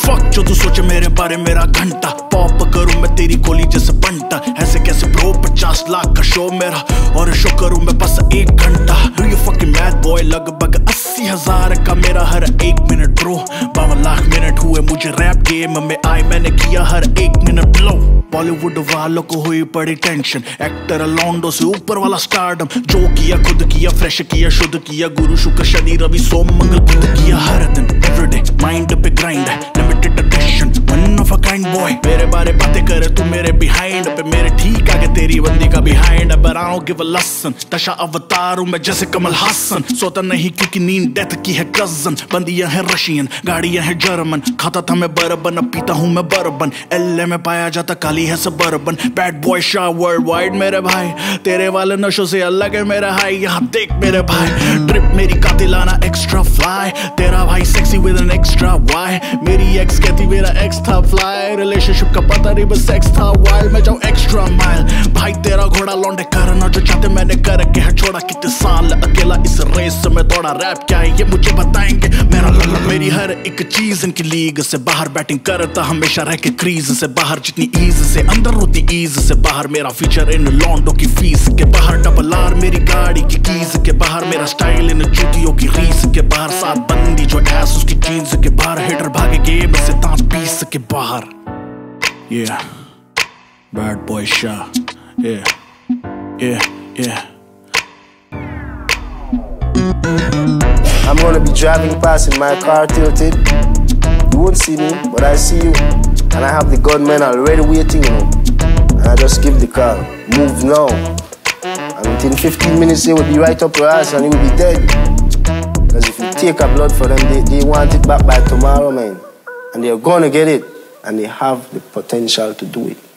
Fuck जो तू सोचे मेरे बारे मेरा घंटा पॉप करूं मैं तेरी गोली जैसे बंटा ऐसे कैसे ब्रो 50 लाख का शो मेरा और शो करूं मैं बस 1 घंटा do you fucking mad boy लगभग 80,000 का मेरा हर 1 मिनट ब्रो 52 लाख मिनट हुए मुझे रैप गेम में आए मैंने किया हर 1 मिनट ब्लो बॉलीवुड वालों को हुई बड़ी टेंशन एक्टर लॉन्डो से ऊपर वाला स्टारडम जो किया खुद किया फ्रेश किया शुद्ध किया गुरु शुक्र शनि रवि सोम मंगल बुध किया हर दिन एवरीडे माइंड पे ग्राइंड है limited edition one of a kind boy मेरे बारे बातें करे तू मेरे बिहाइंड पे मेरे ठीक आगे तेरी बंदी का बिहाइंड है बराओ गिव अ लेसन दशा अवतार हूं मैं जैसे कमल हासन सोता नहीं क्योंकि नींद डेथ की है कजन बंदियां हैं रशियन गाड़ियां हैं जर्मन खाता था मैं बर्बन अब पीता हूं मैं बर्बन एलए में पाया जाता काली है suburban bad boy Shah world wide मेरे भाई तेरे वाले नशों से अलग है मेरा हाई यहाँ देख मेरे भाई ट्रिप मेरी कातिलाना एक्स्ट्रा फ्लाई तेरा भाई sexy with an extra Y मेरी एक्स कहती मेरा एक्स था फ्लाई रिलेशनशिप का पता नहीं बस सेक्स था वाइल्ड मैं जाऊं एक्स्ट्रा माइल भाई तेरा घोड़ा लौंडे करना जो चाहते मैंने करके है छोड़ा कितने साल अकेला इस रेस में दौड़ा रैप क्या है ये मुझे बताएंगे मेरा लल्ला मेरी हर एक चीज इनकी लीग से बाहर बैटिंग करता हमेशा रह के क्रीज से बाहर जितनी ईज से अंदर होती ईज से बाहर मेरा फीचर इन लॉन्डो की फीस के बाहर डबल आर मेरी गाड़ी की कीज के बाहर मेरा स्टाइल इन जूतियों की रीस के बाहर साथ बंदी जो एस उसकी जीन्स के बाहर हिटर भागे गेम से दांत पीस के बाहर yeah bad boy Shah yeah I'm gonna be driving past in my car tilted. You won't see me, but I see you. And I have the gunmen already waiting, you know. And I just give the call, move now. And within 15 minutes they will be right up your ass and you will be dead. Because if you take a blood for them, they want it back by tomorrow, man. And they're gonna get it. And they have the potential to do it.